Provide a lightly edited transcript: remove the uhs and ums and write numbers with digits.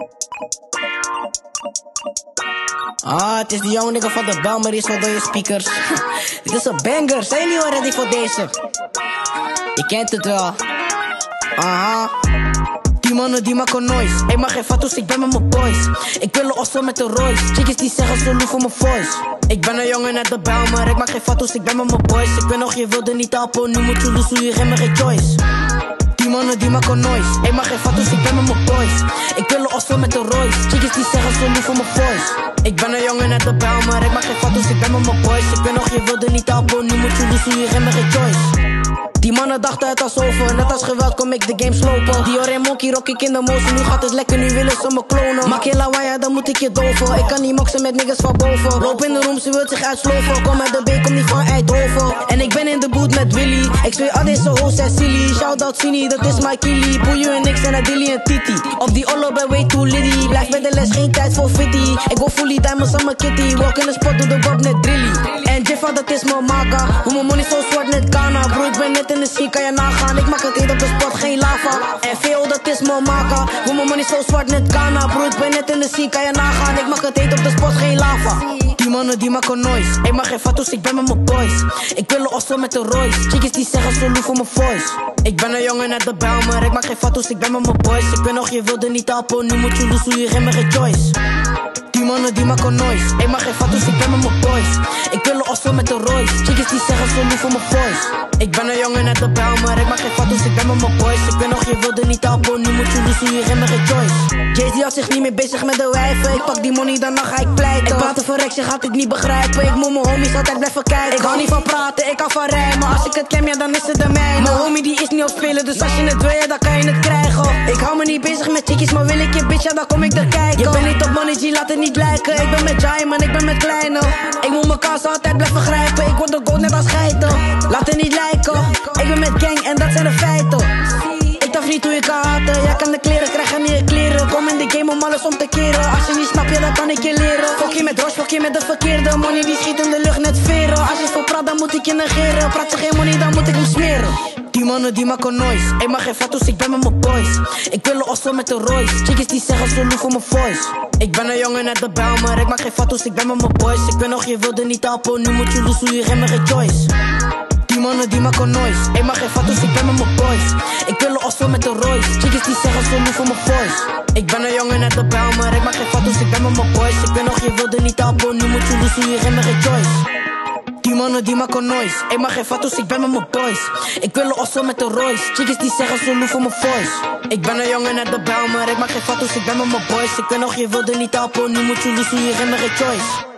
Het is die jonge nigga van de bel, maar die is wel door je speakers. Dit is een banger, zijn jullie al ready voor deze? Je kent het wel. Die mannen die maken noise. Ik mag geen foto's, ik ben met mijn boys. Ik wil een osso met de Royce. Chickies die zeggen zo lief voor mijn voice. Ik ben een jongen uit de bel, maar ik mag geen foto's, ik ben met mijn boys. Ik ben nog, je wilde niet helpen, nu moet je loesoe, je geeft me geen choice. Die mannen die maken noise. Ik mag geen foto's, ik ben met mijn boys. Ik wil een osso met de Royce. Chickies die zeggen zo lief voor mijn voice. Ik ben een jongen uit de bel, maar ik mag geen foto's, ik ben met mijn boys. Ik ben nog, je wilde niet helpen, nu moet je loesoe, je geeft me geen choice. Die mannen dachten het was over, net als geweld kom ik de game slopen. Dior en Monkey rock ik in de motion, nu gaat het lekker, nu willen ze me klonen. Maak je lawaai, dan moet ik je doven. Ik kan niet moksen met niggas van boven. Loop in de room, ze wil zich uitsloven. Kom uit de B, kom niet van Eindhoven. En ik ben in de boot met Willy. Ik zweer al deze hoes en silly. Shoutout Sini, dat is my killie. Boeien en niks en een dilly en titi. Op die ollo bij way too litty. Blijf bij de les, geen tijd voor fitty. Ik wil fully diamonds aan mijn kitty. Walk in de spot, doe de bob net drilly. En Jiffa, dat is mijn maka. Hoe mijn money zo zwart net Ghana. Bro, ik ben net in de ski, kan je nagaan. Ik maak het heet op de spot, geen lava. En VO, dat is mijn maka. Hoe mijn money zo zwart net Ghana. Bro, ik ben net in de ski, kan je nagaan. Ik maak het heet op de spot, geen lava. Die mannen die maken noise. Ik mag geen foto's, ik ben met mijn boys. Ik wil een osso met de Royce. Chickies die zeggen zo lief voor mijn voice. Ik ben een jongen uit de bel, maar ik mag geen foto's, ik ben met mijn boys. Ik ben nog, je wilde niet helpen, nu moet je loesoe, je geeft me geen choice. Die mannen die maken noise. Ik mag geen foto's, ik ben met mijn boys. Ik wil een osso met de Royce. Chickies die zeggen zo lief voor mijn voice. Ik ben een jongen uit de bel, maar ik mag geen foto's, ik ben met mijn boys. Ik ben nog, je wilde niet helpen, nu moet je loesoe, je geeft me geen choice. Jay-Z had zich niet meer bezig met de wijven. Ik pak die money, daarna ga ik pleiten. Ik praat over rechts, je gaat het niet begrijpen. Ik moet mijn homies altijd blijven kijken. Ik hou niet van praten, ik hou van rijmen. Als ik het ken, ja, dan is het de mijne. Mijn homie die is niet op spelen, dus als je het wil, ja, dan kan je het krijgen. Ik hou me niet bezig met chickies, maar wil ik je bitch, ja, dan kom ik er kijken. Je bent niet op money, G, laat het niet lijken. Ik ben met Jai, man, ik ben met kleine. Ik moet mijn kansen altijd blijven grijpen. Ik word de gold net als geiten. Laat het niet lijken. Ik ben met gang en dat zijn de feiten. Ik dacht niet hoe je kan haten. Jij kan de kleren krijgen, niet je kleren. Kom in de game om alles om te keren. Als je niet snapt, ja, dan kan ik je leren. Fok je met Roche, fok je met de verkeerde. Money die schiet in de lucht net veren. Als je veel praat, dan moet ik je negeren. Praat je geen money, dan moet ik hem smeren. Die mannen die maken noise. Ik mag geen foto's, ik ben met mijn boys. Ik wil een osso met de Royce. Chickies die zeggen zo lief voor mijn voice. Ik ben een jongen uit de bel, maar ik mag geen foto's, ik ben met mijn boys. Ik ben nog, je wilde niet helpen, nu moet je loesoe, je geeft me geen choice. Die mannen die maken noise. Ik mag geen foto's, ik ben met mijn boys. Ik wil een osso met de Royce. Chickies die zeggen zo lief voor mijn voice. Ik ben een jongen uit de bel, maar ik mag geen foto's, ik ben met mijn boys. Ik ben nog, je wilde niet helpen, nu moet je loesoe, je geeft me geen choice. Die mannen die maken noise. Ik mag geen foto's, ik ben met mijn boys. Ik wil een osso met de Royce. Chickies die zeggen zo lief voor mijn voice. Ik ben een jongen uit de bel, maar ik mag geen foto's, ik ben met mijn boys. Ik ben nog, je wilde niet helpen, nu moet je loesoe, je geeft me geen choice.